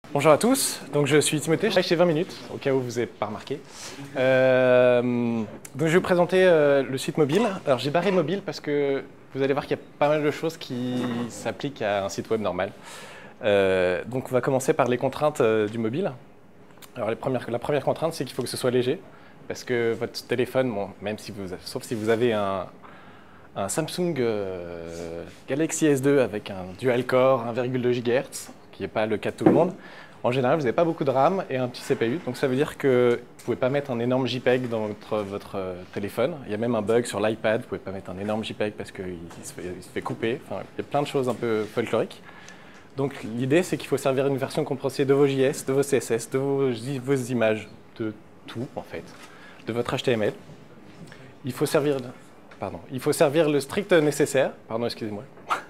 Bonjour à tous, donc je suis Timothée, je travaille chez 20 minutes, au cas où vous n'avez pas remarqué. Donc je vais vous présenter le site mobile. Alors j'ai barré mobile parce que vous allez voir qu'il y a pas mal de choses qui s'appliquent à un site web normal. Donc on va commencer par les contraintes du mobile. Alors la première contrainte, c'est qu'il faut que ce soit léger, parce que votre téléphone, bon, sauf si vous avez un Samsung Galaxy S2 avec un dual-core 1,2 GHz, qui n'est pas le cas de tout le monde. En général, vous n'avez pas beaucoup de RAM et un petit CPU, donc ça veut dire que vous ne pouvez pas mettre un énorme JPEG dans votre téléphone. Il y a même un bug sur l'iPad, vous ne pouvez pas mettre un énorme JPEG parce qu'il se fait couper. Enfin, il y a plein de choses un peu folkloriques. Donc l'idée, c'est qu'il faut servir une version compressée de vos JS, de vos CSS, de vos images, de tout en fait, de votre HTML. Il faut servir le strict nécessaire. Pardon, excusez-moi.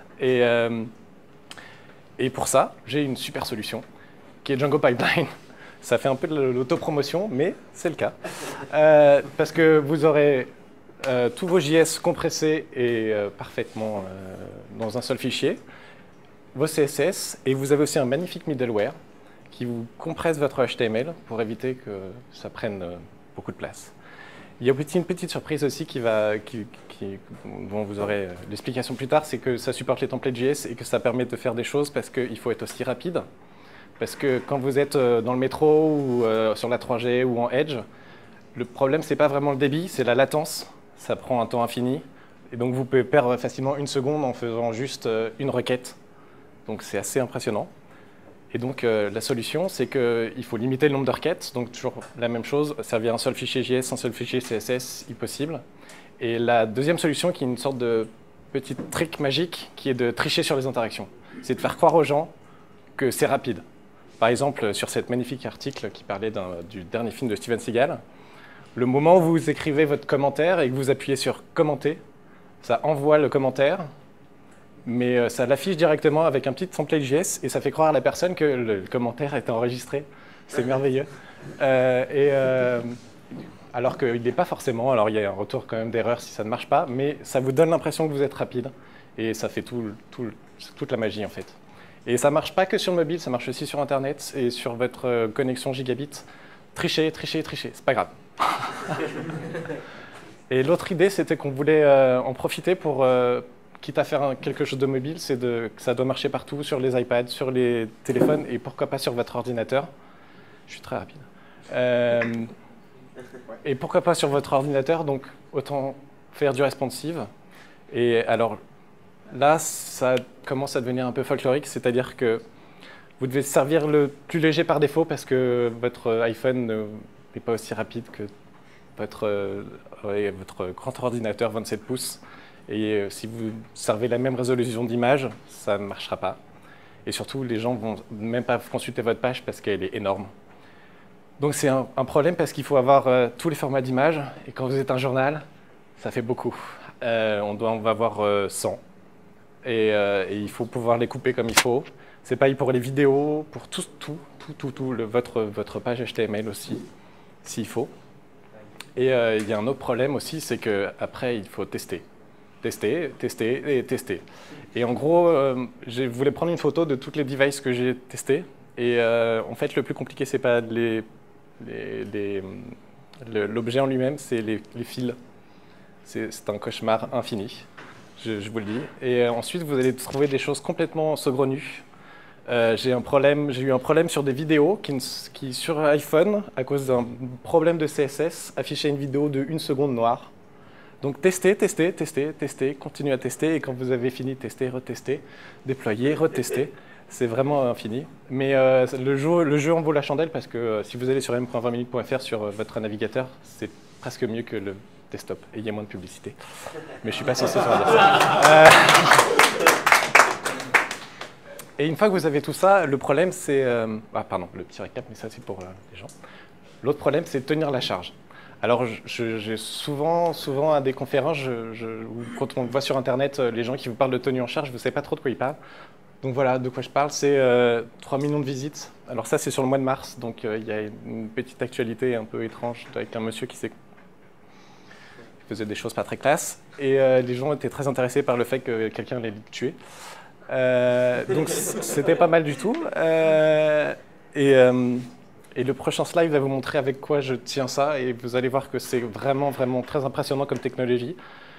Et pour ça, j'ai une super solution, qui est Django Pipeline. Ça fait un peu de l'autopromotion, mais c'est le cas. Parce que vous aurez tous vos JS compressés et parfaitement dans un seul fichier, vos CSS, et vous avez aussi un magnifique middleware qui vous compresse votre HTML pour éviter que ça prenne beaucoup de place. Il y a une petite surprise aussi dont vous aurez l'explication plus tard, c'est que ça supporte les templates JS et que ça permet de faire des choses parce qu'il faut être aussi rapide. Parce que quand vous êtes dans le métro ou sur la 3G ou en Edge, le problème, c'est pas vraiment le débit, c'est la latence. Ça prend un temps infini. Et donc, vous pouvez perdre facilement une seconde en faisant juste une requête. Donc, c'est assez impressionnant. Et donc, la solution, c'est qu'il faut limiter le nombre de requêtes. Donc, toujours la même chose, servir un seul fichier JS, un seul fichier CSS, impossible. Et la deuxième solution, qui est une sorte de petit trick magique, qui est de tricher sur les interactions. C'est de faire croire aux gens que c'est rapide. Par exemple, sur cet magnifique article qui parlait du dernier film de Steven Seagal, le moment où vous écrivez votre commentaire et que vous appuyez sur « Commenter », ça envoie le commentaire, mais ça l'affiche directement avec un petit template JS et ça fait croire à la personne que le commentaire est enregistré. C'est merveilleux. Alors qu'il n'est pas forcément. Alors il y a un retour quand même d'erreur si ça ne marche pas, mais ça vous donne l'impression que vous êtes rapide et ça fait toute la magie en fait. Et ça ne marche pas que sur le mobile, ça marche aussi sur Internet et sur votre connexion gigabit. Trichez, trichez, trichez, c'est pas grave. Et l'autre idée, c'était qu'on voulait en profiter pour... quitte à faire quelque chose de mobile, c'est que ça doit marcher partout, sur les iPads, sur les téléphones, et pourquoi pas sur votre ordinateur. Je suis très rapide. Et pourquoi pas sur votre ordinateur, donc autant faire du responsive. Et alors là, ça commence à devenir un peu folklorique, c'est-à-dire que vous devez servir le plus léger par défaut parce que votre iPhone n'est pas aussi rapide que votre grand ordinateur 27 pouces. Et si vous servez la même résolution d'image, ça ne marchera pas. Et surtout, les gens ne vont même pas consulter votre page parce qu'elle est énorme. Donc c'est un problème parce qu'il faut avoir tous les formats d'images. Et quand vous êtes un journal, ça fait beaucoup. On va avoir 100. Et il faut pouvoir les couper comme il faut. C'est pareil pour les vidéos, pour votre page HTML aussi, s'il faut. Et il y a un autre problème aussi, c'est qu'après, il faut tester. Tester, tester et tester. Et en gros, je voulais prendre une photo de toutes les devices que j'ai testées. Et en fait, le plus compliqué, c'est pas l'objet en lui-même, c'est les fils. C'est un cauchemar infini, je vous le dis. Et ensuite, vous allez trouver des choses complètement saugrenues. J'ai eu un problème sur des vidéos qui, sur iPhone, à cause d'un problème de CSS, affichait une vidéo de 1 seconde noire. Donc testez, testez, testez, testez, continuez à tester, et quand vous avez fini, testez, retestez, déployez, retestez. C'est vraiment infini. Mais le jeu en vaut la chandelle parce que si vous allez sur m.20minutes.fr sur votre navigateur, c'est presque mieux que le desktop. Et il y a moins de publicité. Mais je ne suis pas censé faire ça. Et une fois que vous avez tout ça, le problème c'est... pardon, le petit récap, mais ça c'est pour les gens. L'autre problème, c'est de tenir la charge. Alors, j'ai souvent à des conférences, quand on voit sur Internet les gens qui vous parlent de tenue en charge, vous ne savez pas trop de quoi ils parlent. Donc voilà, de quoi je parle, c'est 3 millions de visites. Alors ça, c'est sur le mois de mars, donc il y a une petite actualité un peu étrange avec un monsieur qui faisait des choses pas très classe. Et les gens étaient très intéressés par le fait que quelqu'un allait le tuer. Donc c'était pas mal du tout. Et le prochain slide va vous montrer avec quoi je tiens ça, et vous allez voir que c'est vraiment, vraiment très impressionnant comme technologie.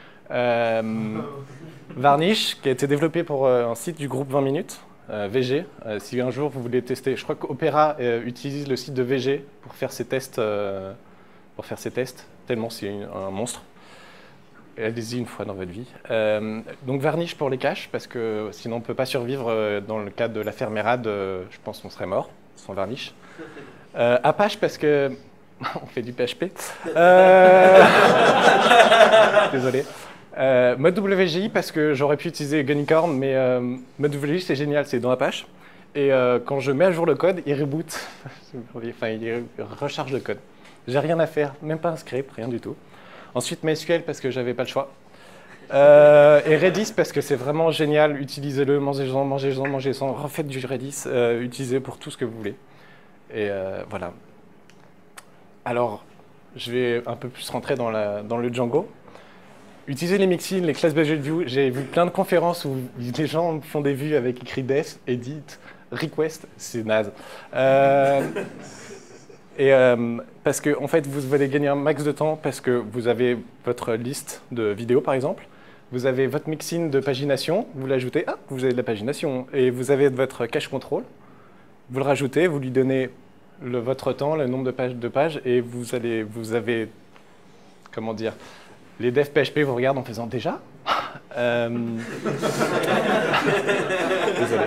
Varnish, qui a été développé pour un site du groupe 20 minutes, VG. Si un jour vous voulez tester, je crois qu'Opera utilise le site de VG pour faire ses tests, tellement c'est un monstre. Allez-y une fois dans votre vie. Donc Varnish pour les caches, parce que sinon on ne peut pas survivre dans le cas de la Fermerade, je pense qu'on serait mort sans Varnish. Apache parce que on fait du PHP. Désolé. Mode WGI parce que j'aurais pu utiliser Gunicorn, mais mode WGI c'est génial, c'est dans Apache. Et quand je mets à jour le code, il reboot. Enfin, il recharge le code. J'ai rien à faire, même pas un script, rien du tout. Ensuite MySQL parce que j'avais pas le choix. Et Redis parce que c'est vraiment génial, utilisez-le, mangez-en, mangez-en, mangez-en, refaites du Redis, utilisez pour tout ce que vous voulez. Et voilà. Alors, je vais un peu plus rentrer dans le Django. Utilisez les mixins, les classes budget view. J'ai vu plein de conférences où les gens font des vues avec écrit def, edit, request, c'est naze. Parce que en fait, vous allez gagner un max de temps parce que vous avez votre liste de vidéos, par exemple. Vous avez votre mixin de pagination, vous l'ajoutez, vous avez de la pagination. Et vous avez votre cache control, vous le rajoutez, vous lui donnez votre temps, le nombre de pages, et vous avez, comment dire, les devs PHP vous regardent en faisant déjà. Désolé.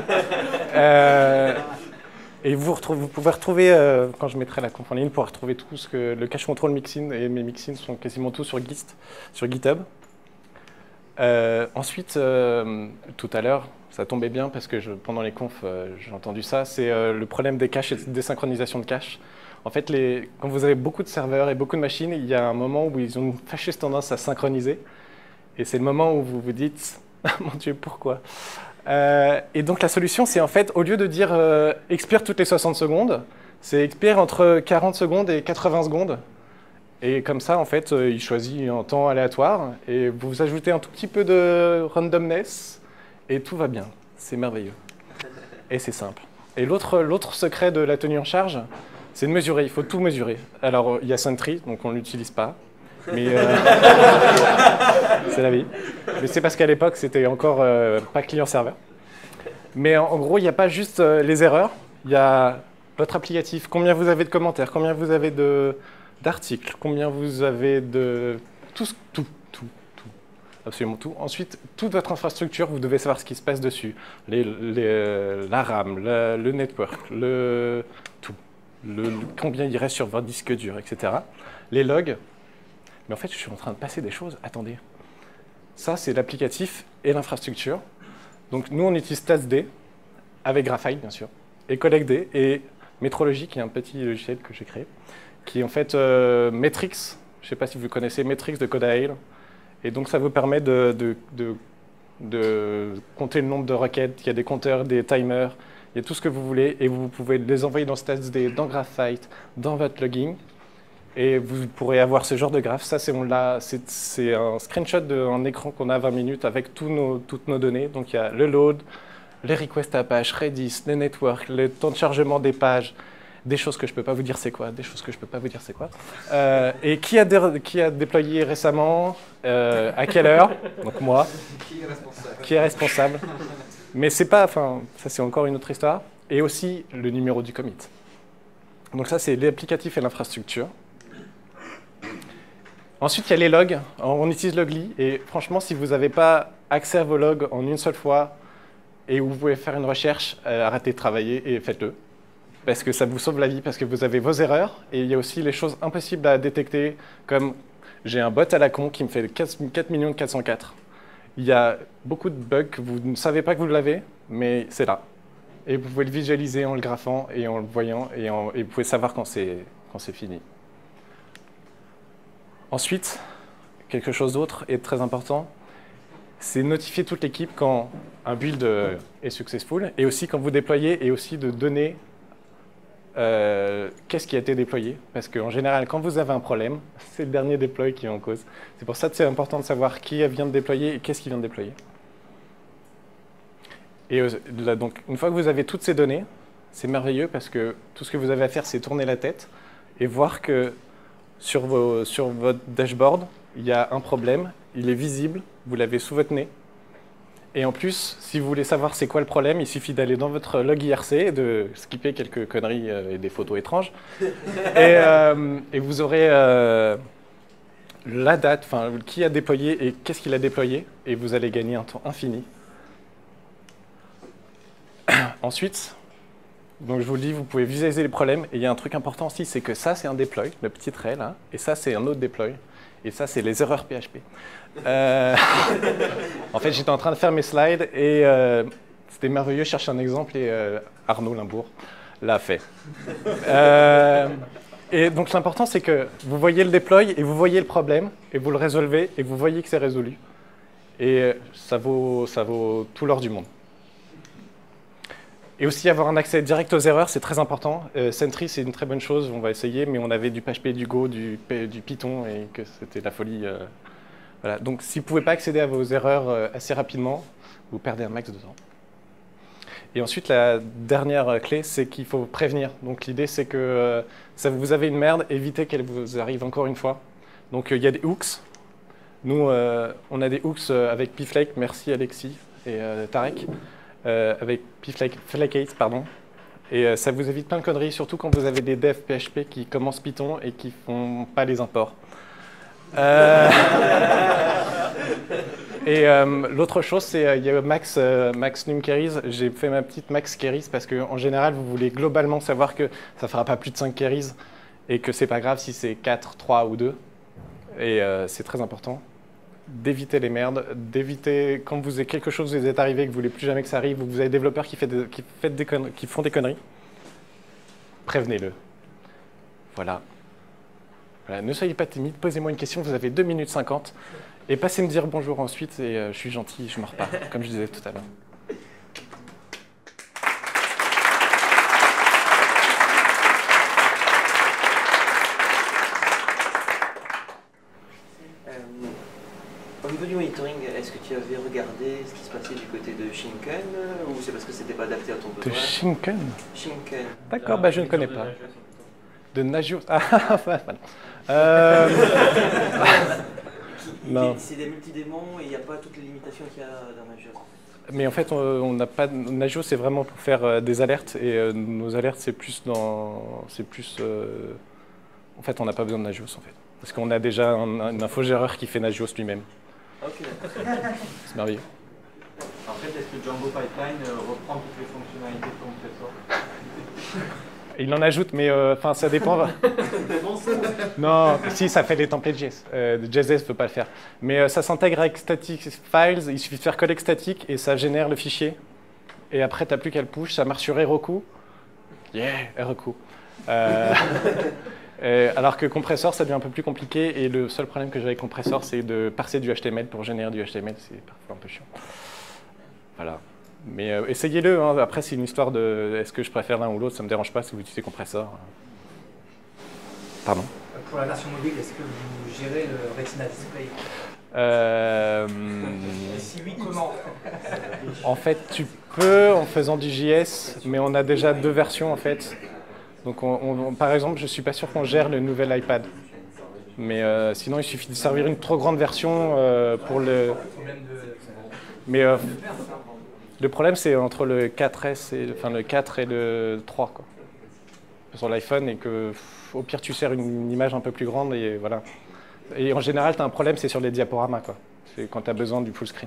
Et vous pouvez retrouver, quand je mettrai la conf en ligne, vous pourrez retrouver tout ce que le cache control mixin, et mes mixins sont quasiment tous sur GitHub. Ensuite, tout à l'heure, ça tombait bien parce que pendant les confs, j'ai entendu ça, c'est le problème des caches et de désynchronisation de caches. En fait, quand vous avez beaucoup de serveurs et beaucoup de machines, il y a un moment où ils ont une fâcheuse tendance à synchroniser. Et c'est le moment où vous vous dites « Mon Dieu, pourquoi ?» Et donc la solution, c'est en fait, au lieu de dire expire toutes les 60 secondes, c'est expire entre 40 secondes et 80 secondes. Et comme ça, en fait, il choisit un temps aléatoire et vous ajoutez un tout petit peu de randomness et tout va bien. C'est merveilleux. Et c'est simple. Et l'autre secret de la tenue en charge, c'est de mesurer. Il faut tout mesurer. Alors, il y a Sentry, donc on ne l'utilise pas. Mais c'est la vie. Mais c'est parce qu'à l'époque, c'était encore pas client-serveur. Mais en gros, il n'y a pas juste les erreurs. Il y a votre applicatif. Combien vous avez de commentaires, combien vous avez d'articles, combien vous avez de... Tout, absolument tout. Ensuite, toute votre infrastructure, vous devez savoir ce qui se passe dessus. La RAM, le network, combien il reste sur votre disque dur, etc. Les logs. Mais en fait, je suis en train de passer des choses. Attendez. Ça, c'est l'applicatif et l'infrastructure. Donc, nous, on utilise StatsD, avec Graphite, bien sûr, et CollectD, et Metrology, qui est un petit logiciel que j'ai créé, qui est en fait Metrix. Je ne sais pas si vous connaissez Metrix de Codail. Et donc, ça vous permet de compter le nombre de requêtes. Il y a des compteurs, des timers, il y a tout ce que vous voulez, et vous pouvez les envoyer dans StatsD, dans Graphite, dans votre logging. Et vous pourrez avoir ce genre de graphe. Ça, c'est un screenshot d'un écran qu'on a à 20 minutes avec toutes nos données. Donc, il y a le load, les requests Apache, Redis, les networks, le temps de chargement des pages, des choses que je ne peux pas vous dire c'est quoi, des choses que je ne peux pas vous dire c'est quoi. Et qui a déployé récemment, à quelle heure? Donc moi. Qui est responsable? Mais c'est pas, enfin, ça c'est encore une autre histoire. Et aussi le numéro du commit. Donc ça, c'est l'applicatif et l'infrastructure. Ensuite, il y a les logs. On utilise Logly. Et franchement, si vous n'avez pas accès à vos logs en une seule fois et où vous pouvez faire une recherche, arrêtez de travailler et faites-le. Parce que ça vous sauve la vie, parce que vous avez vos erreurs. Et il y a aussi les choses impossibles à détecter, comme j'ai un bot à la con qui me fait 4 404. Il y a beaucoup de bugs que vous ne savez pas que vous l'avez, mais c'est là. Et vous pouvez le visualiser en le graphant et en le voyant, et vous pouvez savoir quand c'est fini. Ensuite, quelque chose d'autre et de très important, c'est notifier toute l'équipe quand un build est successful, et aussi quand vous déployez, et aussi de donner qu'est-ce qui a été déployé. Parce qu'en général, quand vous avez un problème, c'est le dernier déploy qui est en cause. C'est pour ça que c'est important de savoir qui vient de déployer et qu'est-ce qui vient de déployer. Et là, donc, une fois que vous avez toutes ces données, c'est merveilleux parce que tout ce que vous avez à faire, c'est tourner la tête et voir que sur votre dashboard, il y a un problème, il est visible, vous l'avez sous votre nez. Et en plus, si vous voulez savoir c'est quoi le problème, il suffit d'aller dans votre log IRC et de skipper quelques conneries et des photos étranges. Et vous aurez la date, enfin, qui a déployé et qu'est-ce qu'il a déployé, et vous allez gagner un temps infini. Ensuite, donc je vous le dis, vous pouvez visualiser les problèmes, et il y a un truc important aussi, c'est que ça, c'est un deploy, le petit trait là, et ça, c'est un autre deploy, et ça, c'est les erreurs PHP. En fait, j'étais en train de faire mes slides, et c'était merveilleux, je cherchais un exemple, et Arnaud Limbourg l'a fait. Et donc l'important, c'est que vous voyez le deploy, et vous voyez le problème, et vous le résolvez, et vous voyez que c'est résolu. Et ça vaut tout l'or du monde. Et aussi avoir un accès direct aux erreurs, c'est très important. Sentry, c'est une très bonne chose, on va essayer, mais on avait du PHP, du Go, du Python, et que c'était la folie. Voilà. Donc si vous ne pouvez pas accéder à vos erreurs assez rapidement, vous perdez un max de temps. Et ensuite, la dernière clé, c'est qu'il faut prévenir. Donc l'idée, c'est que vous avez une merde, évitez qu'elle vous arrive encore une fois. Donc il y a des hooks. Nous, on a des hooks avec Pflake, merci Alexis et Tarek. Avec Pflake, pardon. Et ça vous évite plein de conneries, surtout quand vous avez des devs PHP qui commencent Python et qui ne font pas les imports. Et l'autre chose, c'est il y a Max NumCarries. J'ai fait ma petite Max Carries parce qu'en général, vous voulez globalement savoir que ça ne fera pas plus de 5 carries et que c'est pas grave si c'est 4, 3 ou 2. Et c'est très important d'éviter les merdes, d'éviter quand vous avez quelque chose vous est arrivé, que vous voulez plus jamais que ça arrive, ou que vous avez des développeurs qui font des conneries, prévenez-le. Voilà. Voilà. Ne soyez pas timide, posez-moi une question, vous avez 2 minutes 50, et passez me dire bonjour ensuite, et je suis gentil, je me repars, comme je disais tout à l'heure. Au niveau du monitoring, est-ce que tu avais regardé ce qui se passait du côté de Shinken ou c'est parce que c'était pas adapté à ton besoin? De Shinken? Shinken. D'accord, bah, je ne connais pas. De Nagios. Ah, voilà. Non. C'est des multidémons et il n'y a pas toutes les limitations qu'il y a dans Nagios. Mais en fait, on n'a pas. Nagios, c'est vraiment pour faire des alertes et nos alertes, c'est plus dans. En fait, on n'a pas besoin de Nagios en fait. Parce qu'on a déjà un infogéreur qui fait Nagios lui-même. Ok. C'est merveilleux. En fait, est-ce que Django Pipeline reprend toutes les fonctionnalités de compressor? Il en ajoute, mais enfin, ça dépend. Non, si, ça fait les templates JS. JS ne peut pas le faire. Mais ça s'intègre avec static files. Il suffit de faire collect static et ça génère le fichier. Et après, tu n'as plus qu'à le push. Ça marche sur Heroku. Yeah, Heroku. Alors que compressor, ça devient un peu plus compliqué. Et le seul problème que j'ai avec compressor, c'est de parser du HTML pour générer du HTML. C'est parfois un peu chiant. Voilà. Mais essayez-le. Hein. Après, c'est une histoire de est-ce que je préfère l'un ou l'autre. Ça ne me dérange pas si vous utilisez compressor. Pardon. Pour la version mobile, est-ce que vous gérez le Retina Display? Et si oui, comment? En fait, tu peux en faisant du JS, mais on a déjà 2 versions en fait. Donc, par exemple, je ne suis pas sûr qu'on gère le nouvel iPad. Mais sinon, il suffit de servir une trop grande version pour le... Mais le problème, c'est entre le 4S et, enfin, le 4 et le 3, quoi. Sur l'iPhone, et que, au pire, tu sers une image un peu plus grande, et voilà. Et en général, tu as un problème, c'est sur les diaporamas, quoi. C'est quand tu as besoin du full screen.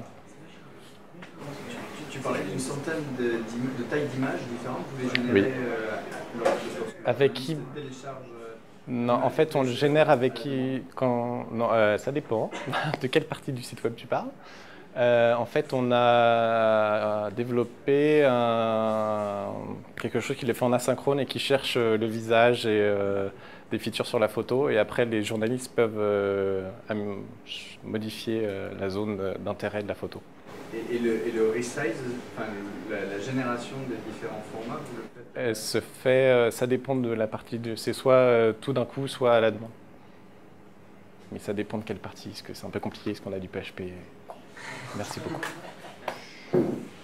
Tu parlais d'une centaine de tailles d'images différentes, vous les générez avec qui? Non, en fait, on le génère avec qui quand... Non, ça dépend de quelle partie du site web tu parles. En fait, on a développé quelque chose qui les fait en asynchrone et qui cherche le visage et des features sur la photo. Et après, les journalistes peuvent modifier la zone d'intérêt de la photo. Et le resize, enfin, la génération des différents formats, vous le faites? Elle se fait, ça dépend de la partie. C'est soit tout d'un coup, soit à la demande. Mais ça dépend de quelle partie, parce que c'est un peu compliqué, parce qu'on a du PHP. Merci beaucoup.